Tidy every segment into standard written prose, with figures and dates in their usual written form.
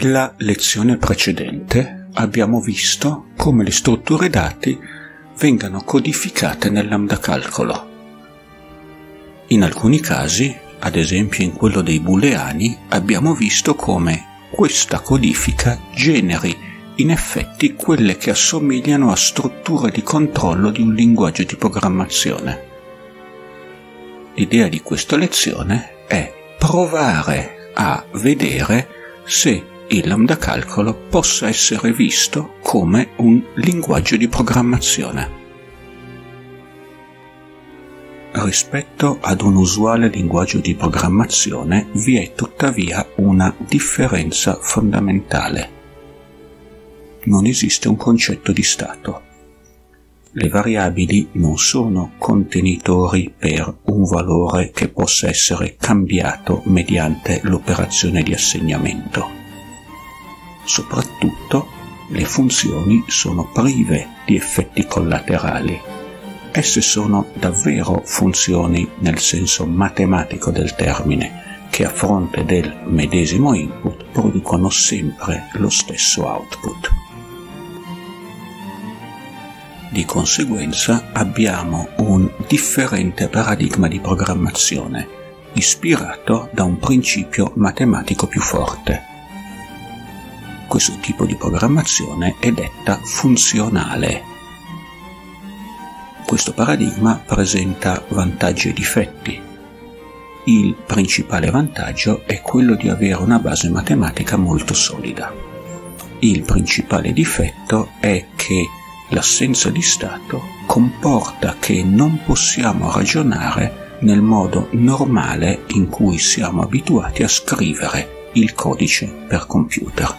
Nella lezione precedente abbiamo visto come le strutture dati vengano codificate nel lambda calcolo. In alcuni casi, ad esempio in quello dei booleani, abbiamo visto come questa codifica generi in effetti quelle che assomigliano a strutture di controllo di un linguaggio di programmazione. L'idea di questa lezione è provare a vedere se il lambda calcolo possa essere visto come un linguaggio di programmazione. Rispetto ad un usuale linguaggio di programmazione vi è tuttavia una differenza fondamentale. Non esiste un concetto di stato. Le variabili non sono contenitori per un valore che possa essere cambiato mediante l'operazione di assegnamento. Soprattutto, le funzioni sono prive di effetti collaterali. Esse sono davvero funzioni nel senso matematico del termine, che a fronte del medesimo input producono sempre lo stesso output. Di conseguenza abbiamo un differente paradigma di programmazione, ispirato da un principio matematico più forte. Questo tipo di programmazione è detta funzionale. Questo paradigma presenta vantaggi e difetti. Il principale vantaggio è quello di avere una base matematica molto solida. Il principale difetto è che l'assenza di stato comporta che non possiamo ragionare nel modo normale in cui siamo abituati a scrivere il codice per computer.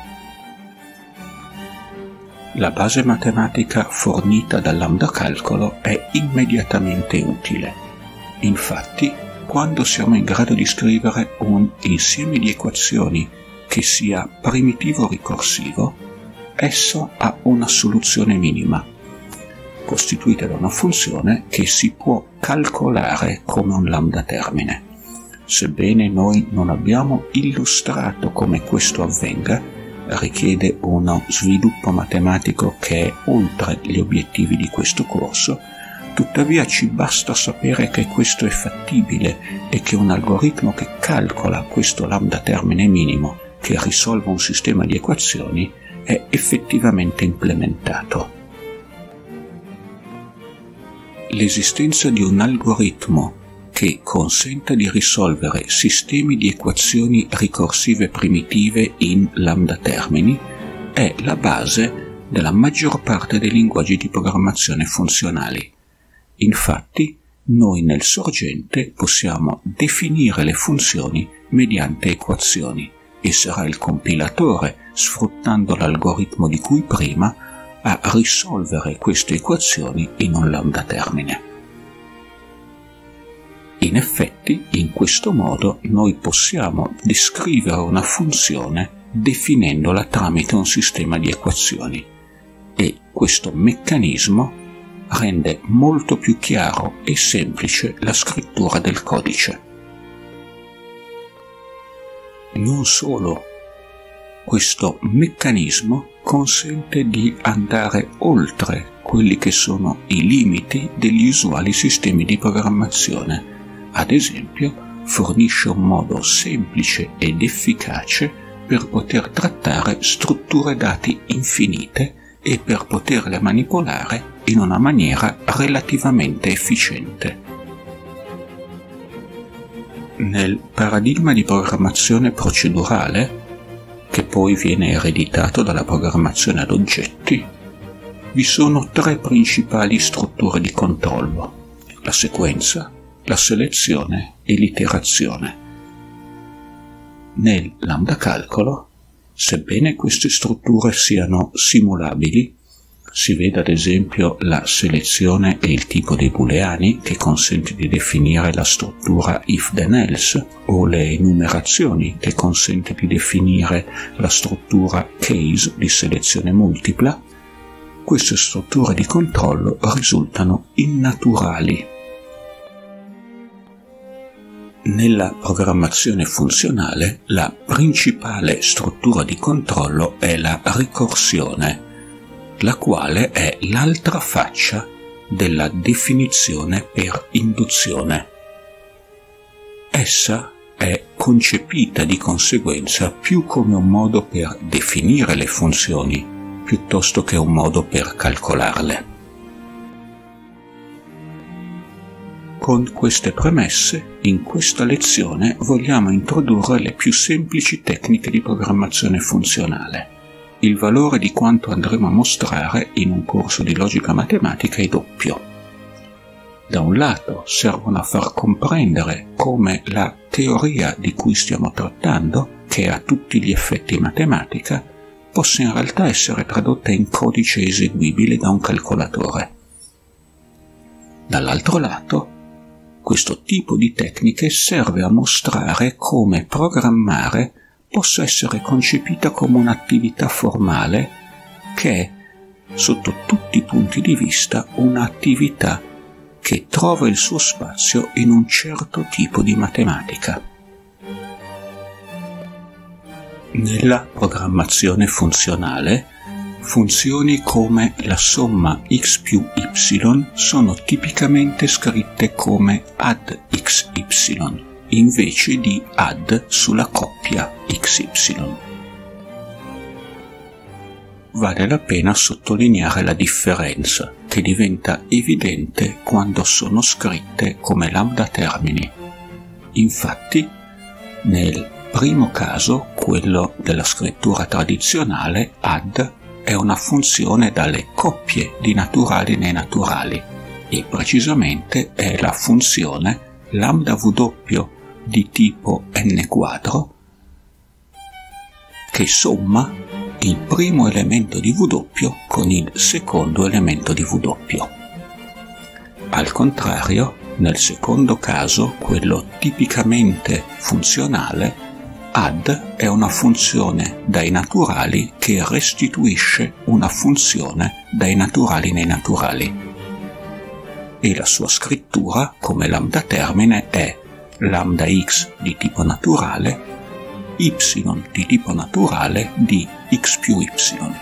La base matematica fornita dal lambda calcolo è immediatamente utile. Infatti, quando siamo in grado di scrivere un insieme di equazioni che sia primitivo ricorsivo, esso ha una soluzione minima, costituita da una funzione che si può calcolare come un lambda termine. Sebbene noi non abbiamo illustrato come questo avvenga, richiede uno sviluppo matematico che è oltre gli obiettivi di questo corso, tuttavia ci basta sapere che questo è fattibile e che un algoritmo che calcola questo lambda termine minimo, che risolve un sistema di equazioni, è effettivamente implementato. L'esistenza di un algoritmo che consenta di risolvere sistemi di equazioni ricorsive primitive in lambda termini è la base della maggior parte dei linguaggi di programmazione funzionali. Infatti, noi nel sorgente possiamo definire le funzioni mediante equazioni e sarà il compilatore, sfruttando l'algoritmo di cui prima, a risolvere queste equazioni in un lambda termine. In effetti, in questo modo noi possiamo descrivere una funzione definendola tramite un sistema di equazioni e questo meccanismo rende molto più chiaro e semplice la scrittura del codice. Non solo, questo meccanismo consente di andare oltre quelli che sono i limiti degli usuali sistemi di programmazione. Ad esempio, fornisce un modo semplice ed efficace per poter trattare strutture dati infinite e per poterle manipolare in una maniera relativamente efficiente. Nel paradigma di programmazione procedurale, che poi viene ereditato dalla programmazione ad oggetti, vi sono tre principali strutture di controllo: la sequenza, la selezione e l'iterazione. Nel lambda calcolo, sebbene queste strutture siano simulabili, si vede ad esempio la selezione e il tipo dei booleani, che consente di definire la struttura if then else, o le enumerazioni, che consente di definire la struttura case di selezione multipla, queste strutture di controllo risultano innaturali. Nella programmazione funzionale la principale struttura di controllo è la ricorsione, la quale è l'altra faccia della definizione per induzione. Essa è concepita di conseguenza più come un modo per definire le funzioni, piuttosto che un modo per calcolarle. Con queste premesse, in questa lezione vogliamo introdurre le più semplici tecniche di programmazione funzionale. Il valore di quanto andremo a mostrare in un corso di logica matematica è doppio. Da un lato servono a far comprendere come la teoria di cui stiamo trattando, che è a tutti gli effetti matematica, possa in realtà essere tradotta in codice eseguibile da un calcolatore. Dall'altro lato, questo tipo di tecniche serve a mostrare come programmare possa essere concepita come un'attività formale che è, sotto tutti i punti di vista, un'attività che trova il suo spazio in un certo tipo di matematica. Nella programmazione funzionale, funzioni come la somma x più y sono tipicamente scritte come add xy, invece di add sulla coppia xy. Vale la pena sottolineare la differenza, che diventa evidente quando sono scritte come lambda termini. Infatti, nel primo caso, quello della scrittura tradizionale, add è una funzione dalle coppie di naturali nei naturali, e precisamente è la funzione lambda w di tipo n quadro che somma il primo elemento di w con il secondo elemento di w. Al contrario, nel secondo caso, quello tipicamente funzionale, add è una funzione dai naturali che restituisce una funzione dai naturali nei naturali. E la sua scrittura, come lambda termine, è lambda x di tipo naturale, y di tipo naturale di x più y.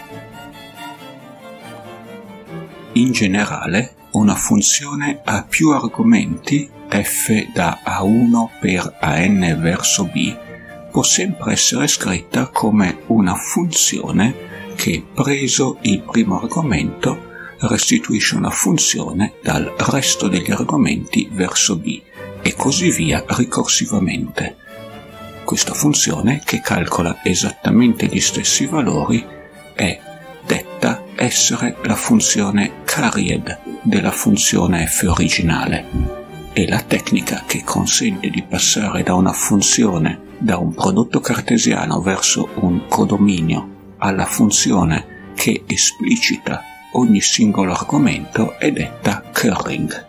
In generale, una funzione ha più argomenti, f da a1 per an verso b, può sempre essere scritta come una funzione che, preso il primo argomento, restituisce una funzione dal resto degli argomenti verso b, e così via ricorsivamente. Questa funzione, che calcola esattamente gli stessi valori, è detta essere la funzione carried della funzione f originale. È la tecnica che consente di passare da una funzione, da un prodotto cartesiano verso un codominio, alla funzione che esplicita ogni singolo argomento, è detta currying.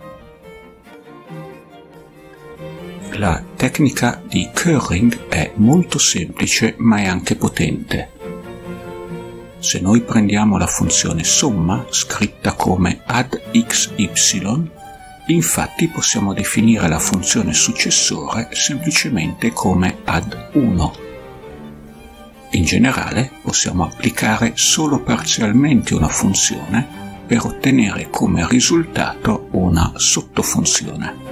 La tecnica di currying è molto semplice, ma è anche potente. Se noi prendiamo la funzione somma, scritta come add xy, infatti possiamo definire la funzione successore semplicemente come add 1. In generale possiamo applicare solo parzialmente una funzione per ottenere come risultato una sottofunzione.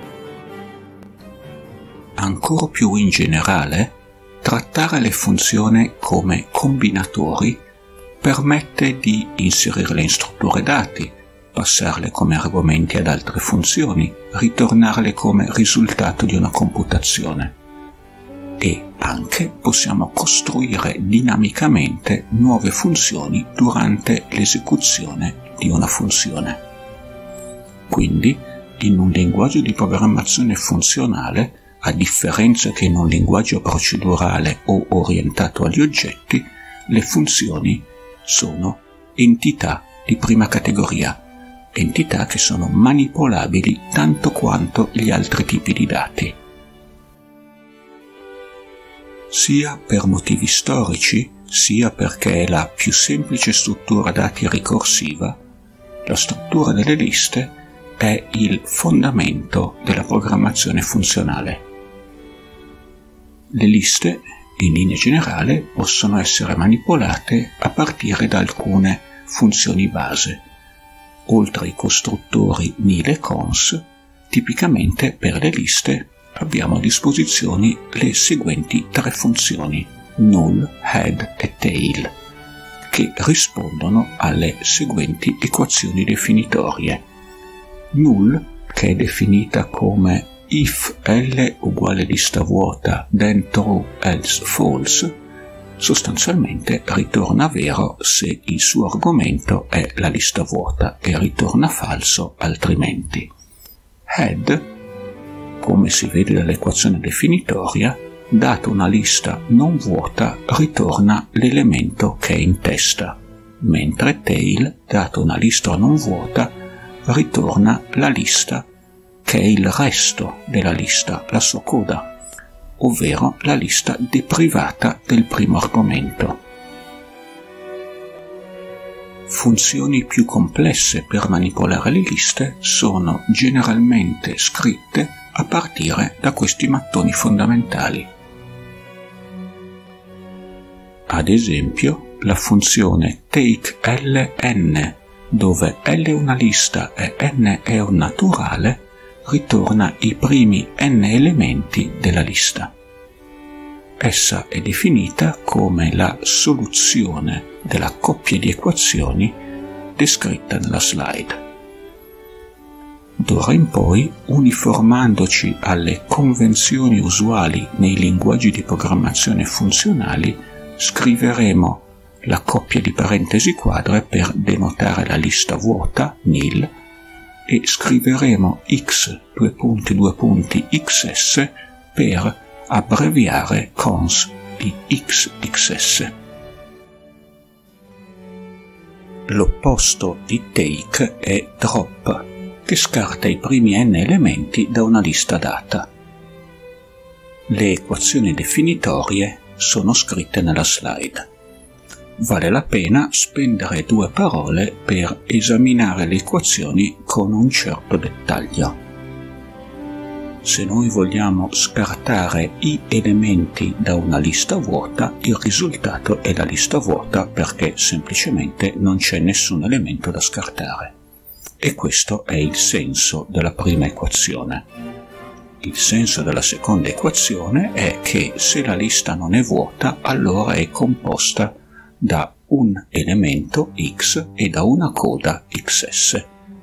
Ancora più in generale, trattare le funzioni come combinatori permette di inserirle in strutture dati, passarle come argomenti ad altre funzioni, ritornarle come risultato di una computazione. E anche possiamo costruire dinamicamente nuove funzioni durante l'esecuzione di una funzione. Quindi, in un linguaggio di programmazione funzionale, a differenza che in un linguaggio procedurale o orientato agli oggetti, le funzioni sono entità di prima categoria, entità che sono manipolabili tanto quanto gli altri tipi di dati. Sia per motivi storici, sia perché è la più semplice struttura dati ricorsiva, la struttura delle liste è il fondamento della programmazione funzionale. Le liste, in linea generale, possono essere manipolate a partire da alcune funzioni base. Oltre ai costruttori nil e cons, tipicamente per le liste abbiamo a disposizione le seguenti tre funzioni, null, head e tail, che rispondono alle seguenti equazioni definitorie. Null, che è definita come if L uguale lista vuota, then true, else false, sostanzialmente ritorna vero se il suo argomento è la lista vuota e ritorna falso altrimenti. Head, come si vede dall'equazione definitoria, data una lista non vuota ritorna l'elemento che è in testa, mentre tail, data una lista non vuota, ritorna la lista che è il resto della lista, la sua coda, ovvero la lista deprivata del primo argomento. Funzioni più complesse per manipolare le liste sono generalmente scritte a partire da questi mattoni fondamentali. Ad esempio, la funzione takeLn, dove L è una lista e n è un naturale, ritorna i primi n elementi della lista. Essa è definita come la soluzione della coppia di equazioni descritta nella slide. D'ora in poi, uniformandoci alle convenzioni usuali nei linguaggi di programmazione funzionali, scriveremo la coppia di parentesi quadre per denotare la lista vuota, nil, e scriveremo x xs per abbreviare cons di xxs. L'opposto di take è drop, che scarta i primi n elementi da una lista data. Le equazioni definitorie sono scritte nella slide. Vale la pena spendere 2 parole per esaminare le equazioni con un certo dettaglio. Se noi vogliamo scartare i elementi da una lista vuota, il risultato è la lista vuota perché semplicemente non c'è nessun elemento da scartare. E questo è il senso della prima equazione. Il senso della seconda equazione è che se la lista non è vuota, allora è composta da un elemento x e da una coda xs.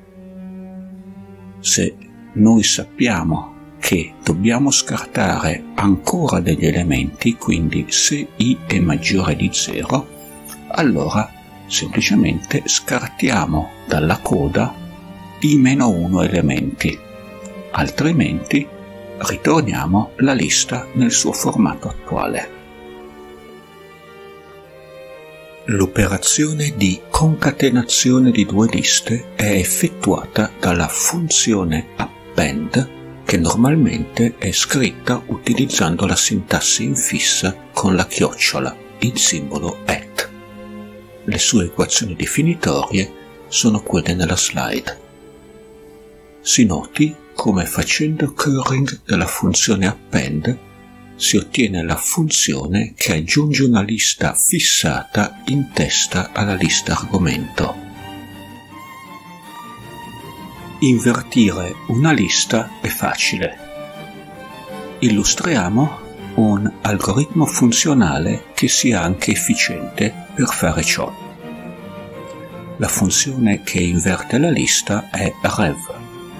Se noi sappiamo che dobbiamo scartare ancora degli elementi, quindi se i è maggiore di 0, allora semplicemente scartiamo dalla coda i meno 1 elementi, altrimenti ritorniamo la lista nel suo formato attuale. L'operazione di concatenazione di 2 liste è effettuata dalla funzione append, che normalmente è scritta utilizzando la sintassi in fissa con la chiocciola, il simbolo @ Le sue equazioni definitorie sono quelle nella slide. Si noti come facendo curring della funzione append si ottiene la funzione che aggiunge una lista fissata in testa alla lista argomento. Invertire una lista è facile. Illustriamo un algoritmo funzionale che sia anche efficiente per fare ciò. La funzione che inverte la lista è rev.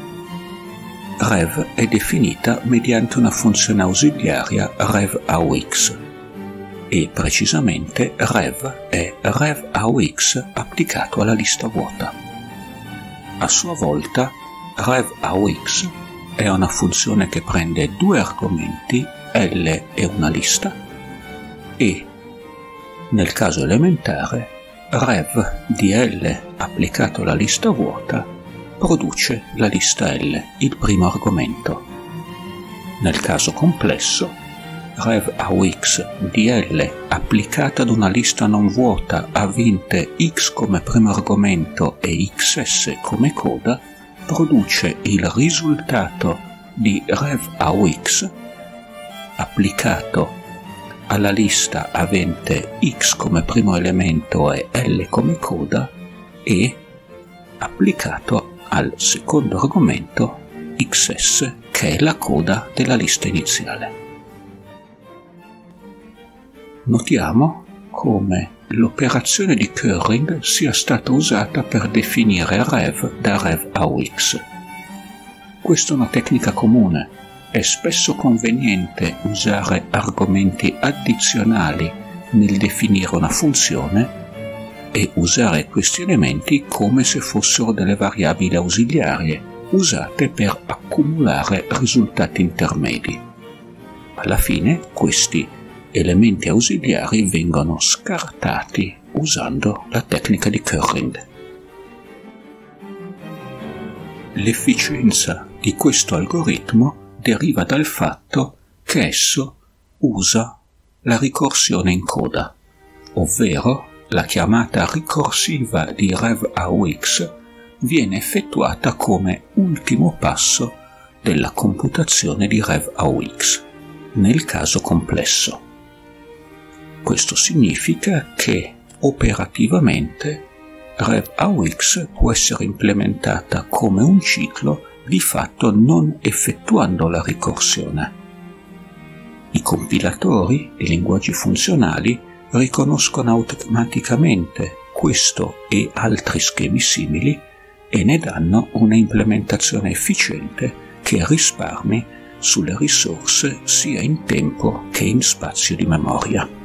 Rev è definita mediante una funzione ausiliaria rev_aux e precisamente rev è rev_aux applicato alla lista vuota. A sua volta rev_aux è una funzione che prende 2 argomenti, L e una lista, e nel caso elementare rev di L applicato alla lista vuota produce la lista L, il primo argomento. Nel caso complesso, rev_aux di L applicata ad una lista non vuota avente x come primo argomento e xs come coda produce il risultato di rev_aux applicato alla lista avente x come primo elemento e L come coda e applicato al secondo argomento XS, che è la coda della lista iniziale. Notiamo come l'operazione di currying sia stata usata per definire rev da rev a UX. Questa è una tecnica comune. È spesso conveniente usare argomenti addizionali nel definire una funzione e usare questi elementi come se fossero delle variabili ausiliarie, usate per accumulare risultati intermedi. Alla fine questi elementi ausiliari vengono scartati usando la tecnica di currying. L'efficienza di questo algoritmo deriva dal fatto che esso usa la ricorsione in coda, ovvero la chiamata ricorsiva di rev a UX viene effettuata come ultimo passo della computazione di rev a UX, nel caso complesso. Questo significa che operativamente rev a UX può essere implementata come un ciclo di fatto non effettuando la ricorsione. I compilatori di linguaggi funzionali riconoscono automaticamente questo e altri schemi simili e ne danno una implementazione efficiente che risparmi sulle risorse sia in tempo che in spazio di memoria.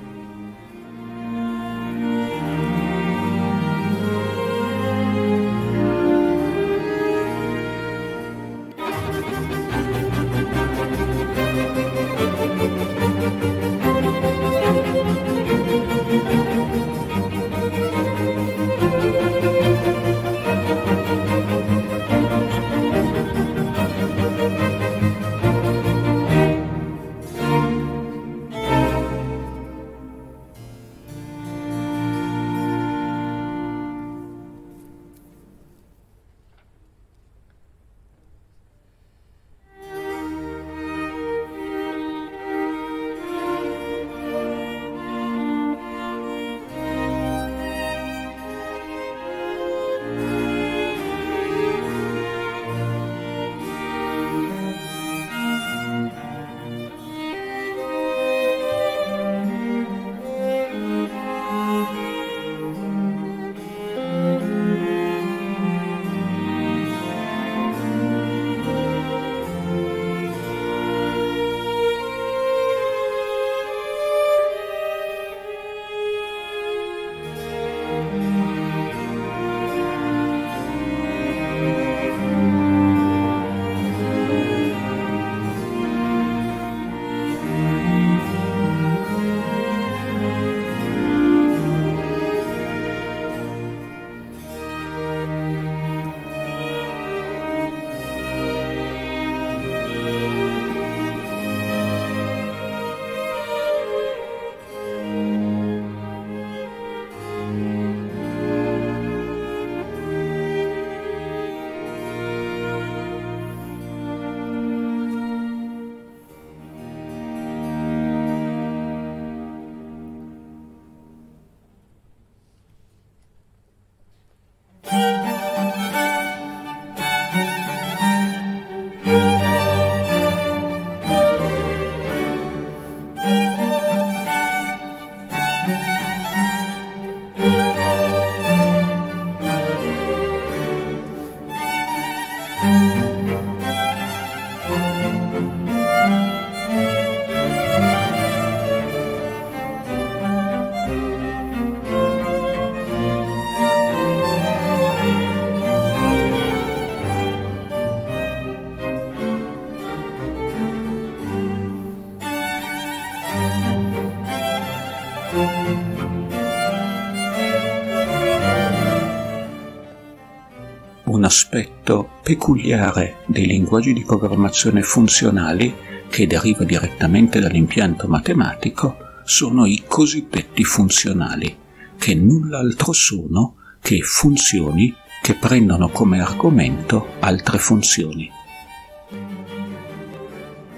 Un aspetto peculiare dei linguaggi di programmazione funzionali, che deriva direttamente dall'impianto matematico, sono i cosiddetti funzionali, che null'altro sono che funzioni che prendono come argomento altre funzioni.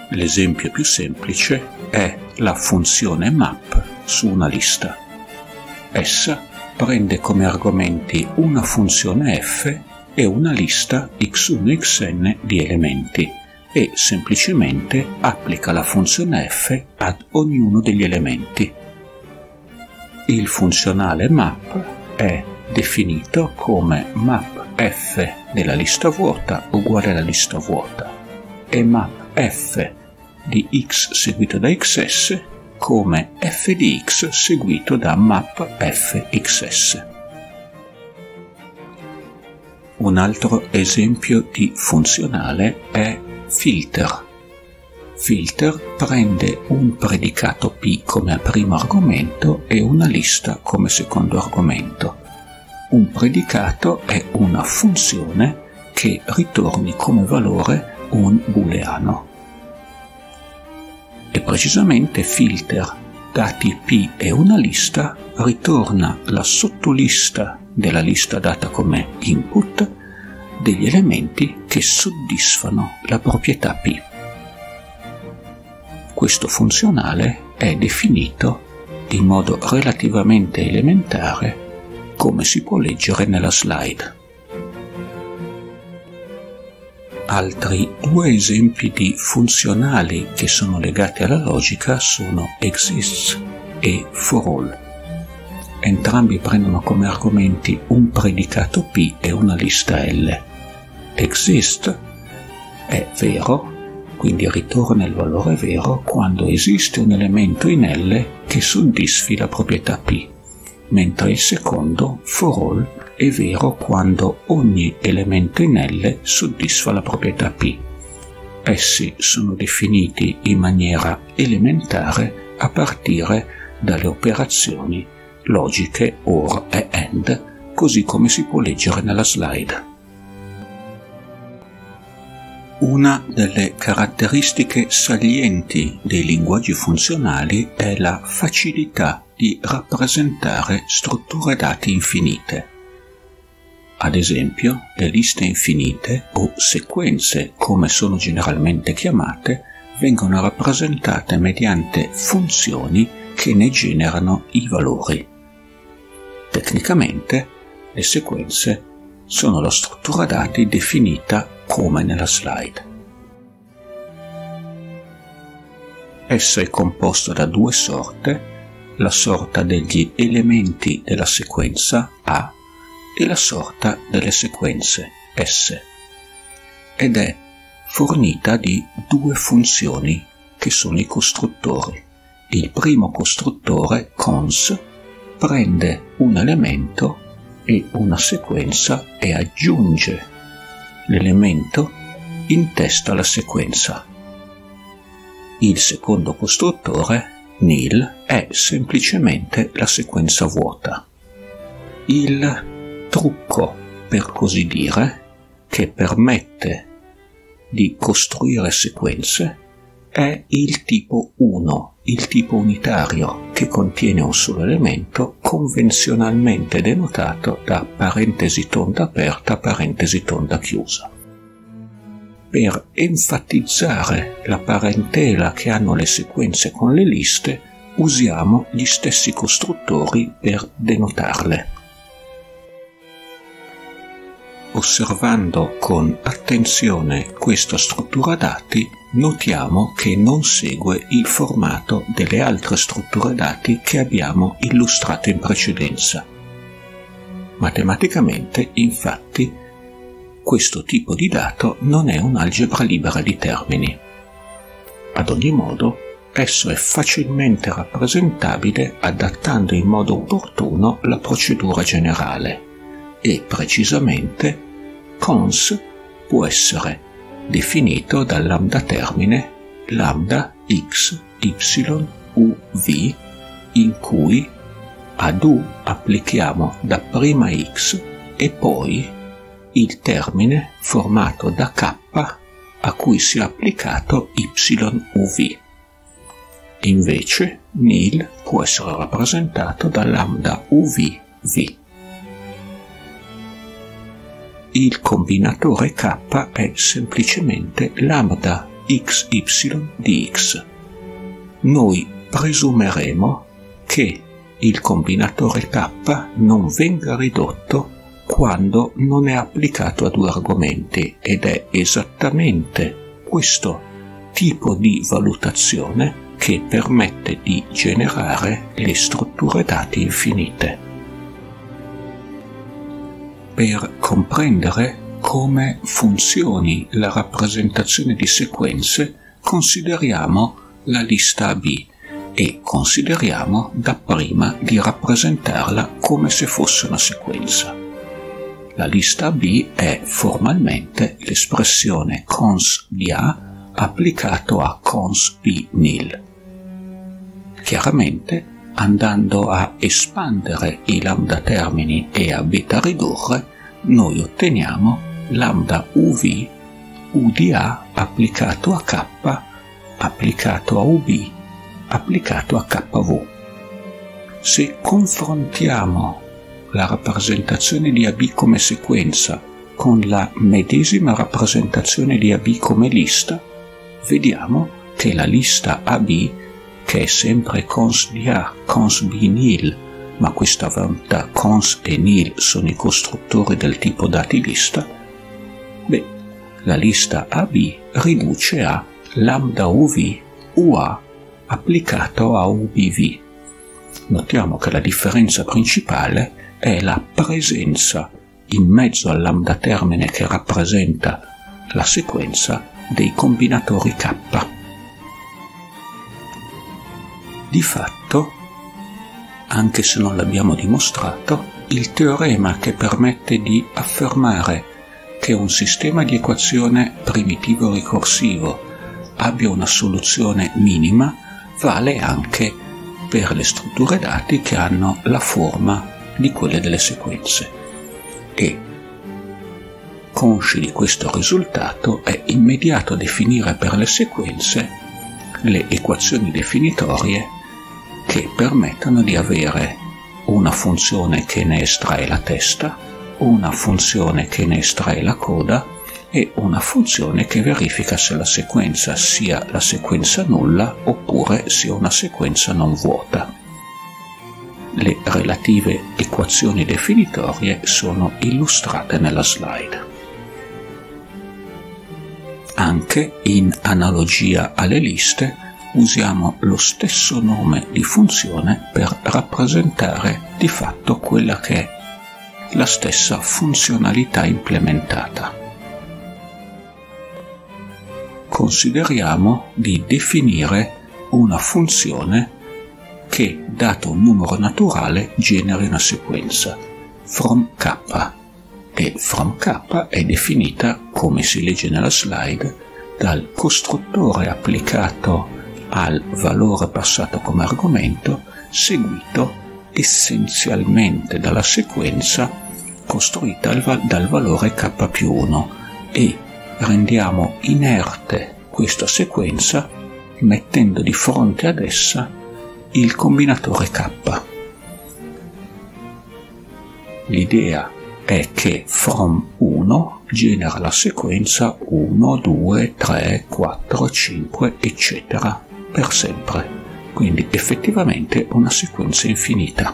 L'esempio più semplice è la funzione map su una lista. Essa prende come argomenti una funzione f e una lista x1 xn di elementi e semplicemente applica la funzione f ad ognuno degli elementi. Il funzionale map è definito come map f della lista vuota uguale alla lista vuota e map f di x seguito da xs come f di x seguito da map f xs. Un altro esempio di funzionale è filter. Filter prende un predicato P come primo argomento e una lista come secondo argomento. Un predicato è una funzione che ritorni come valore un booleano. E precisamente filter, dati P e una lista, ritorna la sottolista della lista data come input degli elementi che soddisfano la proprietà P. Questo funzionale è definito in modo relativamente elementare, come si può leggere nella slide. Altri due esempi di funzionali che sono legati alla logica sono exists e for all. Entrambi prendono come argomenti un predicato P e una lista L. Exist è vero, quindi ritorna il valore vero quando esiste un elemento in L che soddisfi la proprietà P, mentre il secondo, for all, è vero quando ogni elemento in L soddisfa la proprietà P. Essi sono definiti in maniera elementare a partire dalle operazioni logiche OR e AND, così come si può leggere nella slide. Una delle caratteristiche salienti dei linguaggi funzionali è la facilità di rappresentare strutture dati infinite. Ad esempio, le liste infinite o sequenze, come sono generalmente chiamate, vengono rappresentate mediante funzioni che ne generano i valori. Tecnicamente, le sequenze sono la struttura dati definita come nella slide. Essa è composta da due sorte, la sorta degli elementi della sequenza A e la sorta delle sequenze S, ed è fornita di due funzioni che sono i costruttori. Il primo costruttore, cons, prende un elemento e una sequenza e aggiunge l'elemento in testa alla sequenza. Il secondo costruttore, nil, è semplicemente la sequenza vuota. Il trucco, per così dire, che permette di costruire sequenze è il tipo 1, il tipo unitario, che contiene un solo elemento convenzionalmente denotato da parentesi tonda aperta, parentesi tonda chiusa. Per enfatizzare la parentela che hanno le sequenze con le liste, usiamo gli stessi costruttori per denotarle. Osservando con attenzione questa struttura dati, notiamo che non segue il formato delle altre strutture dati che abbiamo illustrato in precedenza. Matematicamente, infatti, questo tipo di dato non è un'algebra libera di termini. Ad ogni modo, esso è facilmente rappresentabile adattando in modo opportuno la procedura generale e precisamente cons può essere definito dal lambda termine lambda x y u v, in cui ad u applichiamo dapprima x e poi il termine formato da k a cui sia applicato y uv. Invece nil può essere rappresentato da lambda uv v. Il combinatore k è semplicemente lambda xy di x. Noi presumeremo che il combinatore K non venga ridotto quando non è applicato a due argomenti, ed è esattamente questo tipo di valutazione che permette di generare le strutture dati infinite. Per comprendere come funzioni la rappresentazione di sequenze, consideriamo la lista AB e consideriamo dapprima di rappresentarla come se fosse una sequenza. La lista AB è formalmente l'espressione cons di A applicato a cons B nil. Chiaramente, andando a espandere i lambda termini e a beta ridurre, noi otteniamo lambda UV U di A applicato a K applicato a UB applicato a KV. Se confrontiamo la rappresentazione di AB come sequenza con la medesima rappresentazione di AB come lista, vediamo che la lista AB, che è sempre cons di A, cons B nil, ma questa volta cons e nil sono i costruttori del tipo dati lista, la lista AB riduce a lambda UV UA applicato a UBV. Notiamo che la differenza principale è la presenza in mezzo al lambda termine che rappresenta la sequenza dei combinatori K. Di fatto, anche se non l'abbiamo dimostrato, il teorema che permette di affermare che un sistema di equazione primitivo ricorsivo abbia una soluzione minima vale anche per le strutture dati che hanno la forma di quelle delle sequenze. E, consci di questo risultato, è immediato definire per le sequenze le equazioni definitorie che permettono di avere una funzione che ne estrae la testa, una funzione che ne estrae la coda e una funzione che verifica se la sequenza sia la sequenza nulla oppure sia una sequenza non vuota. Le relative equazioni definitorie sono illustrate nella slide. Anche in analogia alle liste usiamo lo stesso nome di funzione per rappresentare di fatto quella che è la stessa funzionalità implementata. Consideriamo di definire una funzione che, dato un numero naturale, generi una sequenza, from K, e from K è definita, come si legge nella slide, dal costruttore applicato al valore passato come argomento, seguito essenzialmente dalla sequenza costruita dal valore K più 1, e rendiamo inerte questa sequenza mettendo di fronte ad essa il combinatore K. L'idea è che from 1 genera la sequenza 1, 2, 3, 4, 5, eccetera, per sempre, quindi effettivamente una sequenza infinita.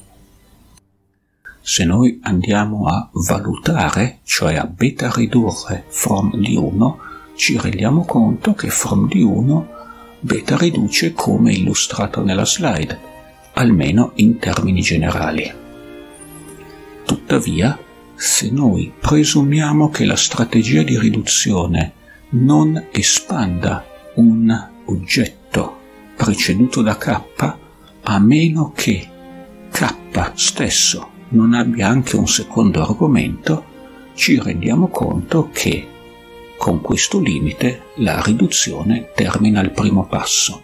Se noi andiamo a valutare, cioè a beta ridurre from di 1, ci rendiamo conto che from di 1 beta riduce come illustrato nella slide, almeno in termini generali. Tuttavia, se noi presumiamo che la strategia di riduzione non espanda un oggetto preceduto da K, a meno che K stesso non abbia anche un secondo argomento, ci rendiamo conto che con questo limite la riduzione termina al primo passo.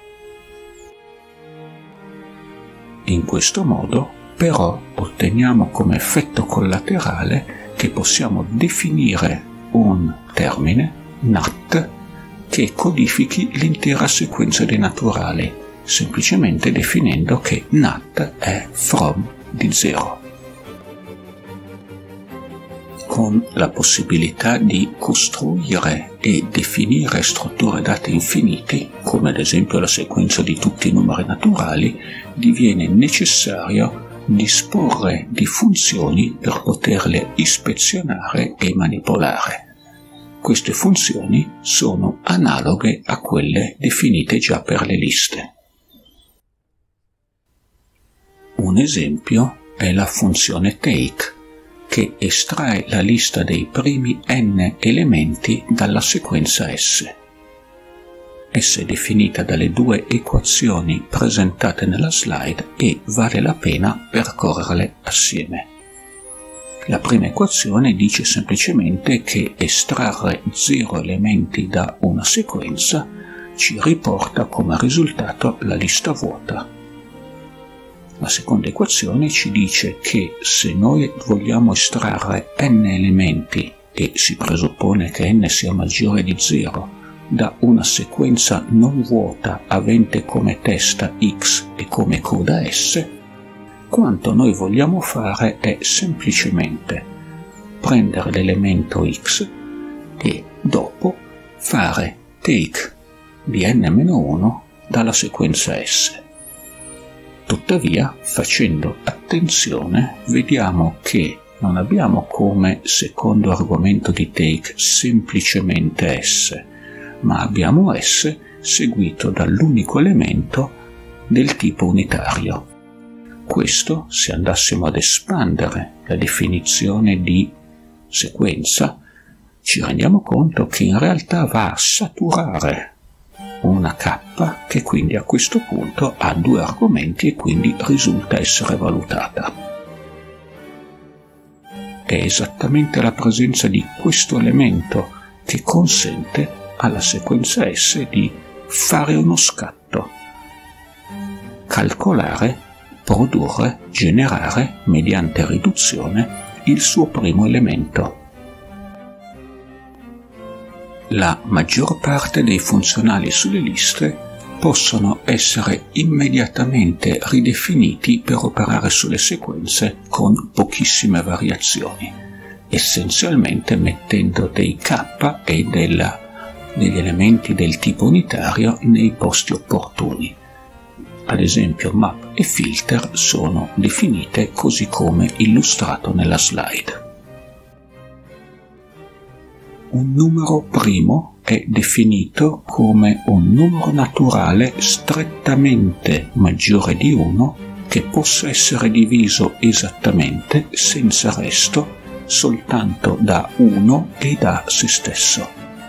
In questo modo, però, otteniamo come effetto collaterale che possiamo definire un termine, NAT, che codifichi l'intera sequenza dei naturali, semplicemente definendo che NAT è from di 0. Con la possibilità di costruire e definire strutture date infiniti, come ad esempio la sequenza di tutti i numeri naturali, diviene necessario disporre di funzioni per poterle ispezionare e manipolare. Queste funzioni sono analoghe a quelle definite già per le liste. Un esempio è la funzione take, che estrae la lista dei primi n elementi dalla sequenza S. Essa è definita dalle due equazioni presentate nella slide e vale la pena percorrerle assieme. La prima equazione dice semplicemente che estrarre 0 elementi da una sequenza ci riporta come risultato la lista vuota. La seconda equazione ci dice che se noi vogliamo estrarre n elementi, e si presuppone che n sia maggiore di 0, da una sequenza non vuota avente come testa x e come coda s, quanto noi vogliamo fare è semplicemente prendere l'elemento x e dopo fare take di n-1 dalla sequenza s. Tuttavia, facendo attenzione, vediamo che non abbiamo come secondo argomento di take semplicemente S, ma abbiamo S seguito dall'unico elemento del tipo unitario. Questo, se andassimo ad espandere la definizione di sequenza, ci rendiamo conto che in realtà va a saturare una K che quindi a questo punto ha due argomenti e quindi risulta essere valutata. È esattamente la presenza di questo elemento che consente alla sequenza S di fare uno scatto, calcolare, produrre, generare mediante riduzione il suo primo elemento. La maggior parte dei funzionali sulle liste possono essere immediatamente ridefiniti per operare sulle sequenze con pochissime variazioni, essenzialmente mettendo dei K e degli elementi del tipo unitario nei posti opportuni. Ad esempio map e filter sono definite così come illustrato nella slide. Un numero primo è definito come un numero naturale strettamente maggiore di 1 che possa essere diviso esattamente, senza resto, soltanto da 1 e da se stesso.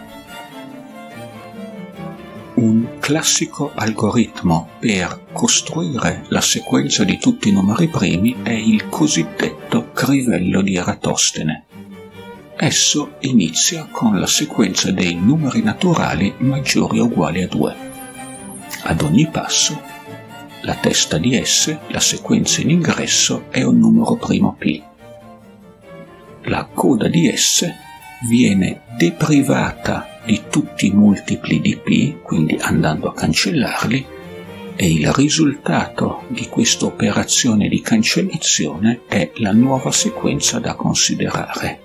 Un classico algoritmo per costruire la sequenza di tutti i numeri primi è il cosiddetto crivello di Eratostene. Esso inizia con la sequenza dei numeri naturali maggiori o uguali a 2. Ad ogni passo, la testa di S, la sequenza in ingresso, è un numero primo P. La coda di S viene deprivata di tutti i multipli di P, quindi andando a cancellarli, e il risultato di questa operazione di cancellazione è la nuova sequenza da considerare.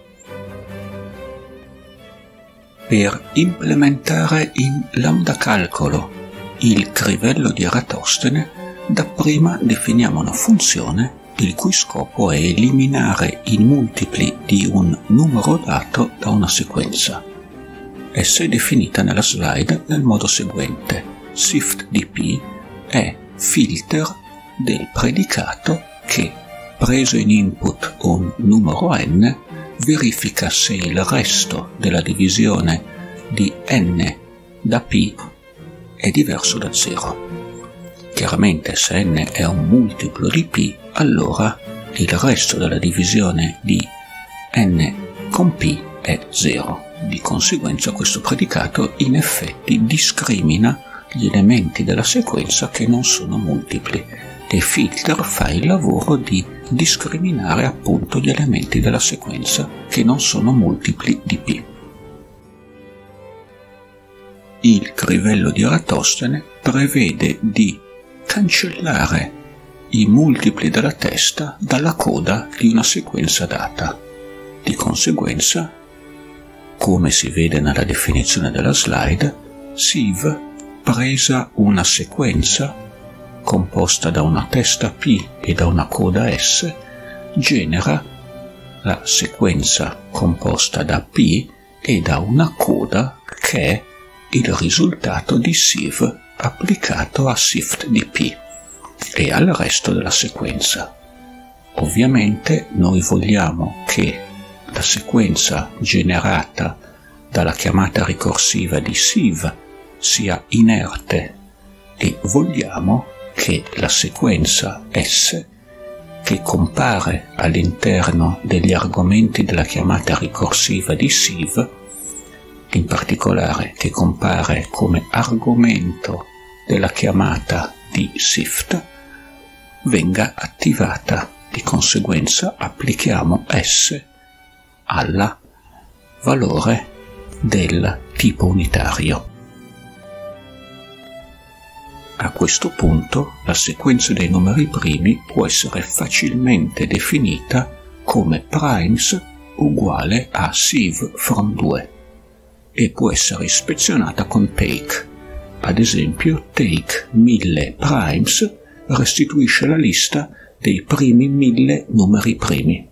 Per implementare in lambda calcolo il crivello di Eratostene, dapprima definiamo una funzione il cui scopo è eliminare i multipli di un numero dato da una sequenza. Essa è definita nella slide nel modo seguente: siftDP è filter del predicato che, preso in input un numero n, verifica se il resto della divisione di n da p è diverso da 0. Chiaramente se n è un multiplo di p, allora il resto della divisione di n con p è 0. Di conseguenza questo predicato in effetti discrimina gli elementi della sequenza che non sono multipli e filter fa il lavoro di discriminare appunto gli elementi della sequenza che non sono multipli di p. Il crivello di Eratostene prevede di cancellare i multipli della testa dalla coda di una sequenza data. Di conseguenza, come si vede nella definizione della slide, sieve, presa una sequenza composta da una testa P e da una coda S, genera la sequenza composta da P e da una coda che è il risultato di sieve applicato a sift di P e al resto della sequenza. Ovviamente noi vogliamo che la sequenza generata dalla chiamata ricorsiva di sieve sia inerte e vogliamo che la sequenza S, che compare all'interno degli argomenti della chiamata ricorsiva di sieve, in particolare che compare come argomento della chiamata di sift, venga attivata. Di conseguenza applichiamo S al valore del tipo unitario. A questo punto la sequenza dei numeri primi può essere facilmente definita come primes uguale a sieve from 2 e può essere ispezionata con take. Ad esempio, take 1000 primes restituisce la lista dei primi 1000 numeri primi.